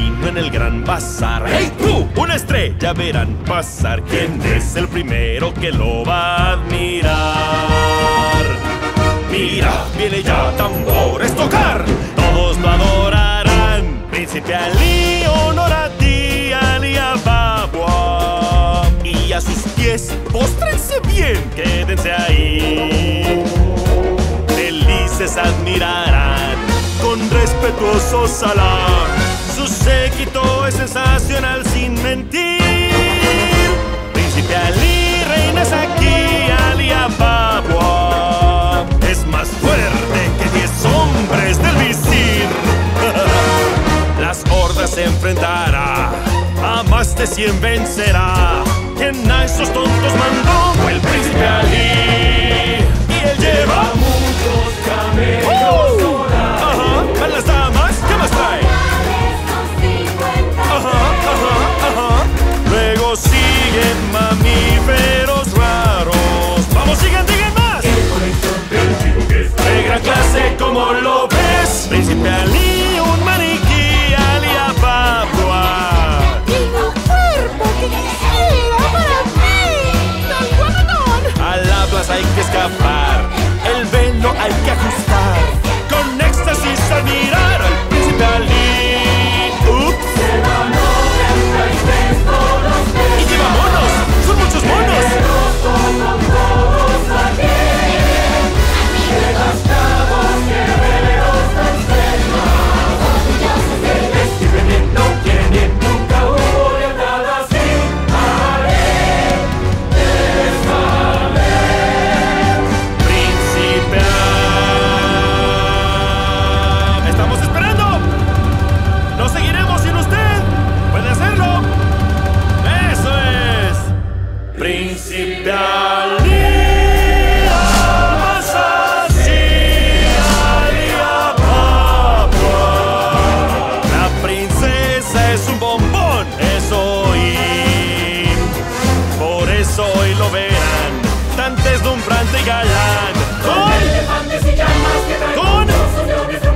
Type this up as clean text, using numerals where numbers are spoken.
vino en el gran bazar. ¡Hey tú! Una estrella verán pasar. ¿Quién es el primero que lo va a admirar? Mira, viene ya, tambores tocar. Todos lo adorarán. Príncipe Ali, honor a ti, Ali Ababa. Y a sus pies, póstrense bien, quédense ahí. Felices admirarán con respetuoso salam. Su séquito es sensacional sin mentir. Príncipe Ali, reinas aquí, Ali Ababa. Es más fuerte que 10 hombres del visir. Las hordas se enfrentará, a más de 100 vencerá. ¿Quién a esos tontos mandó? Fue el príncipe Ali. Y él lleva muchos camellos dorados. Ajá, ¿van las damas? ¿Qué más trae? Ajá. Luego siguen mamíferos raros. ¡Vamos, sigan más! El colector del chico que está De gran clase, como lo ves. Príncipe Ali, un maniquí, Ali Ababa. Tengo cuerpo que quisiera para mí. ¡Tan guapetón! A la plaza hay que escapar, el velo hay que ajustar. Con éxtasis admirar al príncipe Ali. ¡Ups! se ganó el país todos ¡Y lleva monos! ¡Son muchos monos! como todos aquí. Devastamos guerreros extremos, orgullosos de vestir bien, no tienen nunca hubo lealtad así. Haré Príncipe Ali. ¡Estamos esperando! ¡No seguiremos sin usted! ¡Puede hacerlo! ¡Eso es! Príncipe Ali. Amas así, Ali Ababa. La princesa es un bombón, eso oí. Por eso hoy lo verán, tan deslumbrante y galán. elefantes y llamas que traen Con los uniones